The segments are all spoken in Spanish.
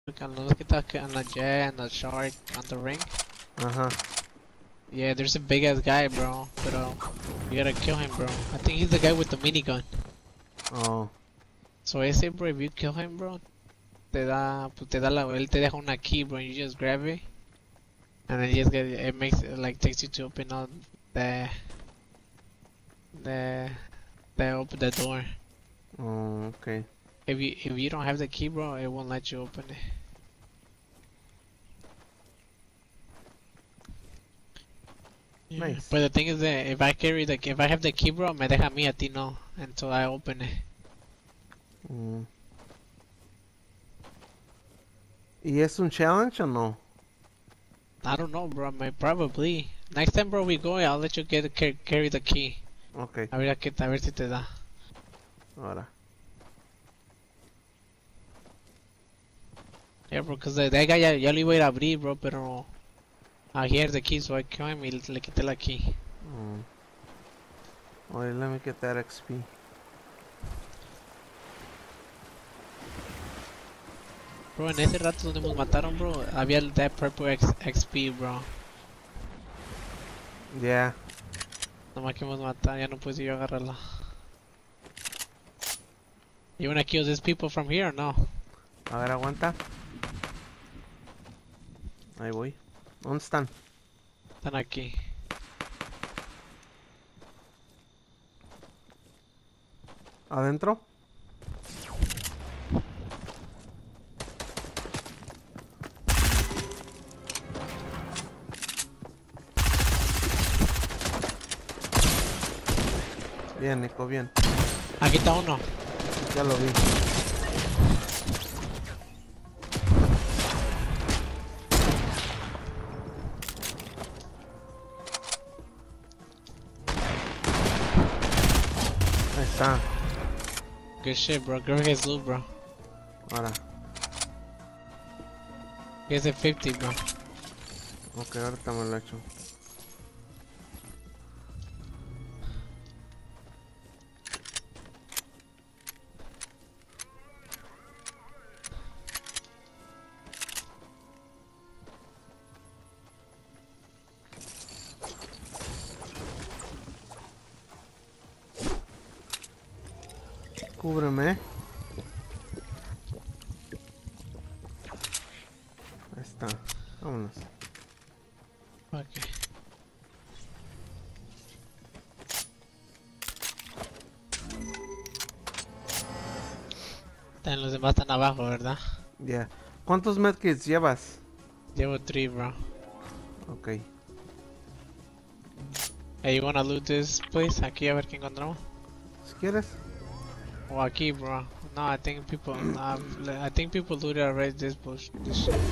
Look, on the jet and the shark on the ring. Yeah, there's a big ass guy, bro. But you gotta kill him, bro. I think he's the guy with the minigun. Oh. So I say, bro, if you kill him, bro, él te deja una key, bro. You just grab it, and then you just it makes it like takes you to open up the open the door. Oh, okay. If you don't have the key, bro, it won't let you open it. Yeah. Nice. But the thing is that if I have the key, bro, me deja a mí, a ti no, until I open it. ¿Y es un challenge o no? I don't know, bro. Probably. Next time, bro, we go, I'll let you carry the key. Okay. A ver si te da. Ahora. Yeah, bro, cause that guy ya lo iba a ir a abrir, bro, pero he had the key, so I killed him y le quité la key. Wait, let me get that XP. Bro, en ese rato donde nos mataron, bro, había that purple XP, bro. Yeah. Nomás que nos mataron, ya no pude yo agarrarla. You wanna kill these people from here or no? A ver, aguanta. Ahí voy. ¿Dónde están? Están aquí. ¿Adentro? Bien, Nico, bien. Aquí está uno. Ya lo vi. Ahí está. Good shit, bro. Creo que es loot, bro. Ahora. Here's a 50, bro. Ok, ahorita me lo echo. Cúbreme. Ahí está. Vámonos. Okay. Los demás están abajo, ¿verdad? Yeah. ¿Cuántos medkits llevas? Llevo 3, bro. Ok. Hey, you wanna loot this place? Aquí a ver qué encontramos. Si quieres. O aquí, bro. No, I think people. I think people looted already this bush. This shit.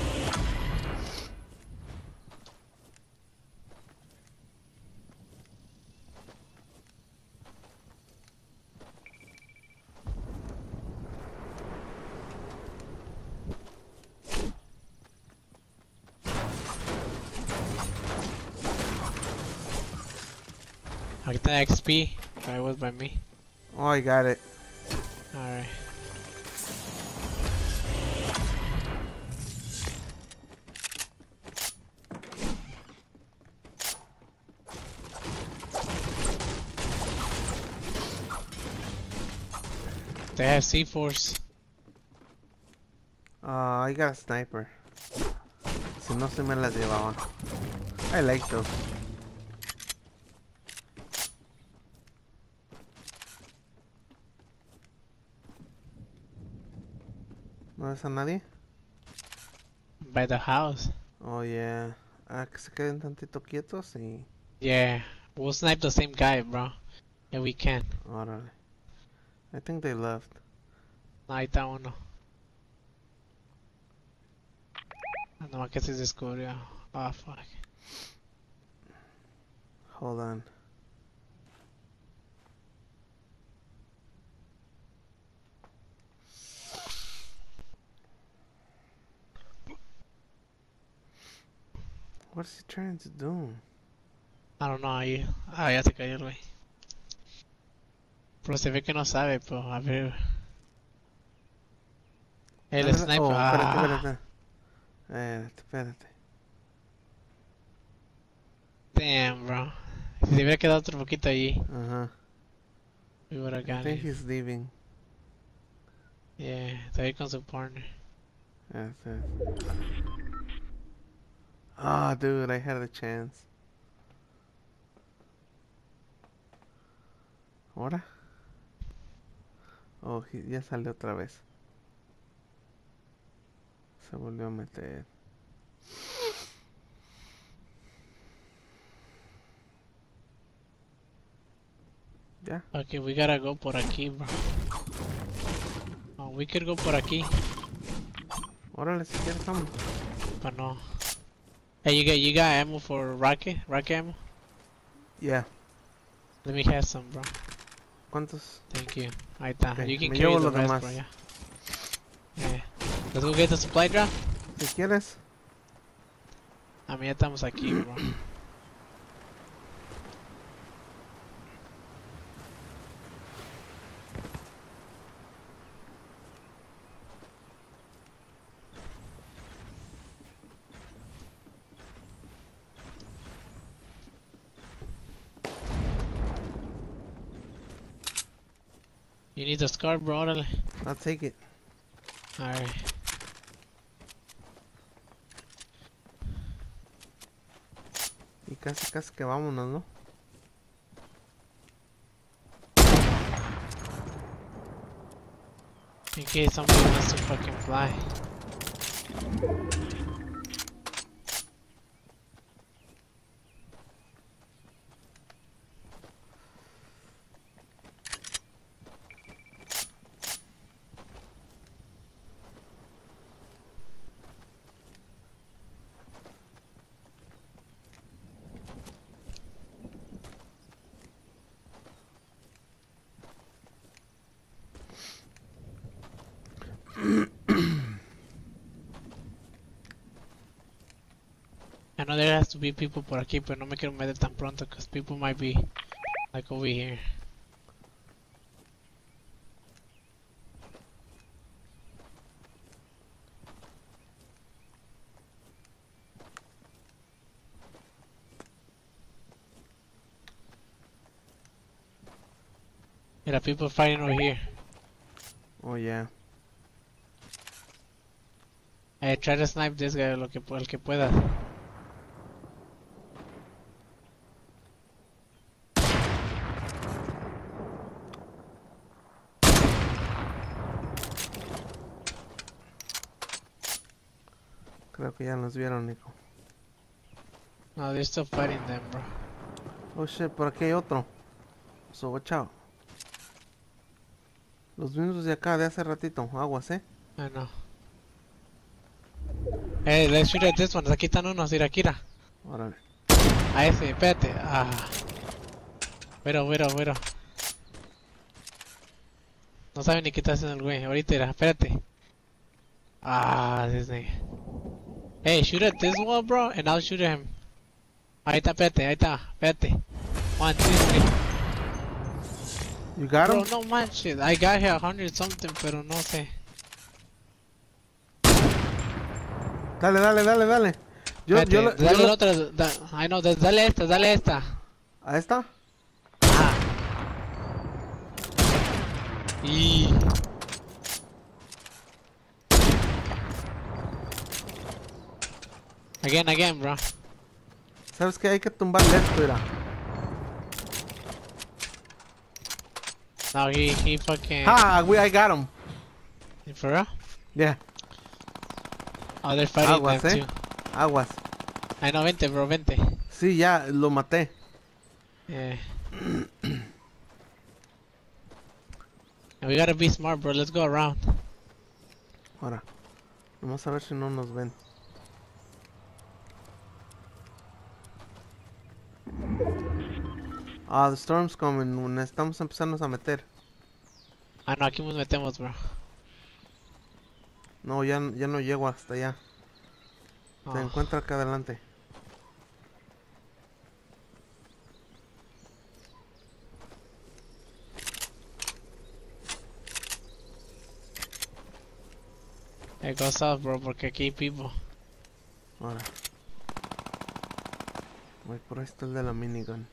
Aquí está XP. It was by me. Oh, I got it. Alright. They have C4s. I got a sniper. Si no se me las llevaba. I like those. ¿No ves a nadie? By the house. Oh, yeah. Ah, que se queden tantito quietos y... Yeah. We'll snipe the same guy, bro. Yeah, we can. Órale. I think they left. No, ahí está uno. No, que se descubrió. Oh, fuck. Hold on. What's he trying to do? I don't know, ahí. Ah, ya se cayó el güey. Pero se ve que no sabe, pero a ver. El sniper. Oh, espérate, Ah, espérate. Espérate. damn, bro. Si se hubiera quedado otro poquito allí, Ajá. we would have I got think it. he's leaving. Yeah, está ahí con su partner. That's it. Ah, dude, I had a chance. ¿Ahora? Oh, ya salió otra vez. Se volvió a meter. Ya. Okay, we gotta go por aquí, bro. Oh, we could go por aquí, Órale, si quieres, vamos. but no. Hey, you got ammo for rocket? Rocket ammo? Yeah. Let me have some, bro. ¿Cuántos? Thank you. Ahí está. Okay, You can me carry llevo the los rest, demás. bro, yeah. Yeah. Let's go get the supply drop. Si quieres. A mí ya estamos aquí, bro. You need the scar, bro. Órale. I'll take it. Alright. Y casi que vámonos, ¿no? In case somebody wants to fucking fly. I know there has to be people por aquí, pero no me quiero meter tan pronto, because people might be like over here. There are people fighting over here. Oh, yeah. Try to snipe this guy el que pueda. Creo que ya nos vieron, Nico. No, they're still fighting them, bro. Oh, shit, por aquí hay otro. So, watch out. Los mismos de acá, de hace ratito. Aguas, I know. Hey, let's shoot at this one. Aquí están unos, Irakira. Órale. A ese, espérate. Ah. Pero. No sabe ni qué está haciendo el güey. Ahorita irá, espérate. Ah, this nigga. Hey, shoot at this wall, bro, and I'll shoot at him. Ahí está, espérate. 1, 2, 3. You got him? Bro, no manches. I got here 100 something, pero no sé. Dale. Yo Dale la otra. I know, dale esta. ¿A esta? Ah. Y. Again, bro. ¿Sabes qué? Hay que tumbarle esto, mira. No, he fucking. I got him. For real? Yeah. Oh, they're fighting Aguas, them too. Aguas. I know, vente, bro, vente. Sí, ya, lo maté. Yeah. And we gotta be smart, bro. Let's go around. Ahora. Vamos a ver si no nos ven. Ah, the storm's coming. Necesitamos empezarnos a meter. Ah, no, aquí nos metemos, bro. No, ya no llego hasta allá. Oh. Te encuentro acá adelante. Hey, go south, bro, porque aquí hay people. Ahora. Voy por ahí está el de la minigun.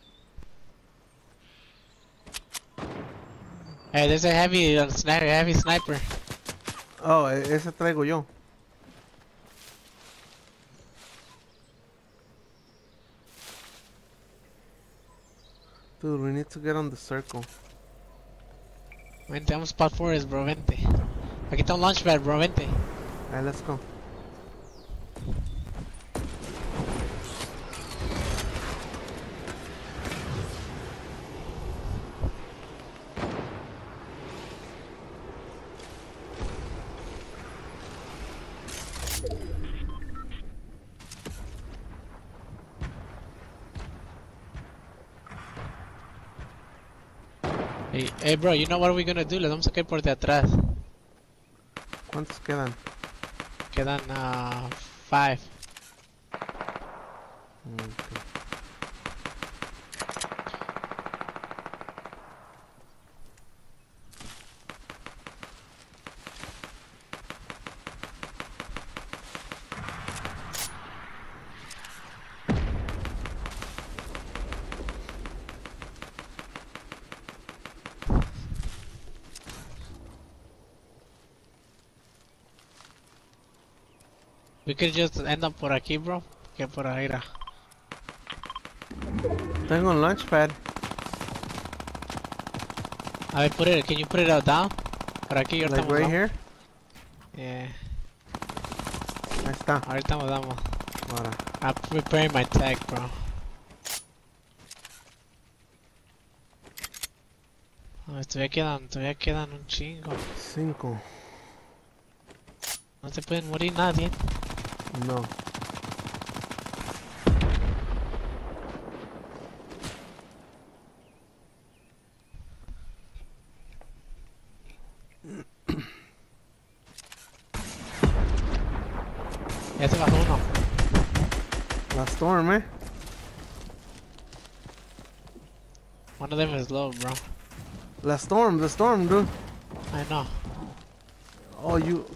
Hey, there's a heavy sniper. Oh, ese traigo yo. Dude, we need to get on the circle. Vente, vamos para forest, bro, vente. Aquí está un launchpad, bro, vente. Alright, let's go. Hey, bro, you know what are we gonna do? Les vamos a caer por de atrás. ¿Cuántos quedan? Quedan 5. Okay. We could just end up por aquí, bro. Que por ahí era. Tengo un launchpad. A ver, can you put it out down? Por aquí, ahorita Like right here. Yeah, Ahí está. ahorita nos damos. Ahora. I'm preparing my tag, bro. Todavía quedan un chingo. 5. No se pueden morir nadie. No. Ya se bajó uno. La storm, eh. One of them is low, bro. The storm, dude. I know. Oh, you.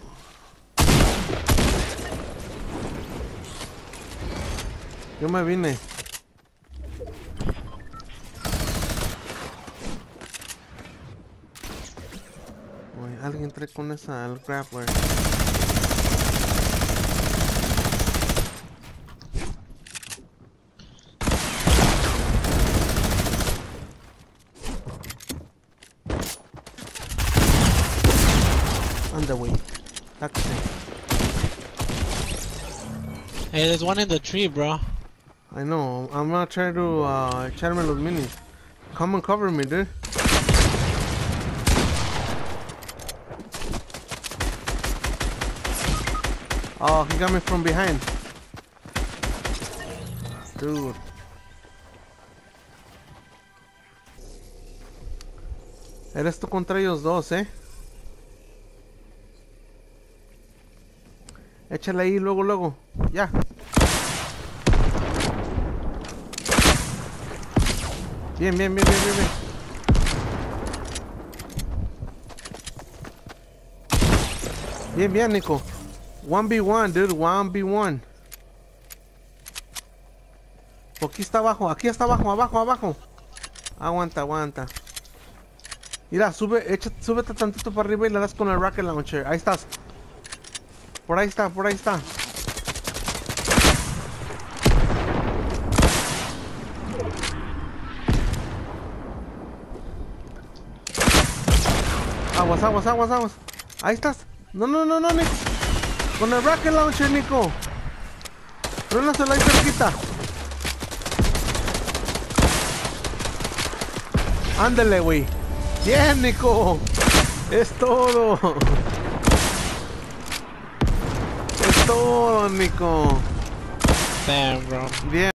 Yo me vine. Uy, alguien trae con esa, el grappler. Underway. Taxi. Hey, there's one in the tree, bro. I know. I'm not trying to echarme los minis. Come and cover me, dude. Oh, he got me from behind. Dude. Eres tú contra ellos dos, eh. Échale ahí luego, luego. Ya. Bien, bien, bien, bien, bien, bien. Bien, bien, Nico. 1v1, dude. 1v1. Aquí está abajo. Aquí está abajo, abajo, abajo. Aguanta, aguanta. Mira, súbete tantito para arriba y le das con el rocket launcher. Ahí estás. Por ahí está, por ahí está. Aguas, aguas, aguas, aguas. Ahí estás. No, no, no, no, Nico. Con el rocket launcher, Nico. Rólaselo ahí cerquita. Ándale, güey. Bien, Nico. Es todo. Es todo, Nico. Damn, bro. Bien.